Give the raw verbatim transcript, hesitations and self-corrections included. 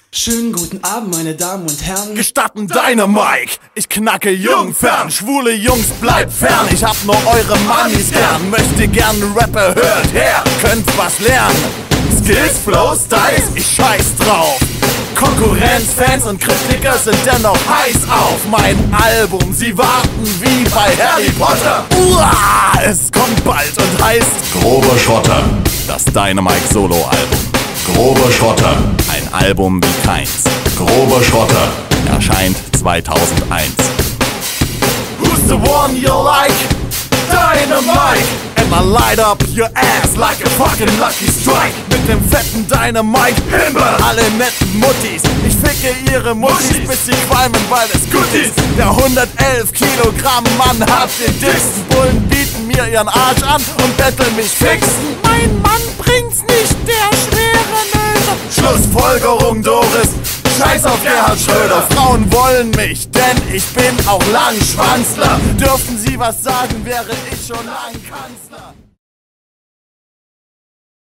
Schönen guten Abend, meine Damen und Herren. Gestatten Dynamike, ich knacke Jungfern. Schwule Jungs, bleibt fern. Ich hab nur eure Mamis gern. Möchte gern Rapper, hört her, könnt was lernen. Skills, Flow, Styles, ich scheiß drauf. Konkurrenz, Fans und Kritiker sind dennoch heiß auf mein Album. Sie warten wie bei Harry Potter. Uah, es kommt bald und heißt Grober Schotter. das Dynamike Solo-Album. Grober Schotter. Ein Album wie keins. Grober Schotter. Erscheint zweitausendeins. Who's the one you like? Dynamike! And I light up your ass like a fucking Lucky Strike. Mit dem fetten Dynamike Himmel, alle netten Muttis. Ich ficke ihre Muttis, bis sie qualmen, weil es gut ist. Der hundertelf Kilogramm Mann hat den dicksten. Bullen bieten mir ihren Arsch an und betteln mich fixen. Mein Mann bringt's nicht, der schwere Nöte. Schlussfolgerung, Doris. Scheiß auf Gerhard Schröder. Frauen wollen mich, denn ich bin auch Langschwanzler. Dürften sie was sagen, wäre ich schon lang Kanzler.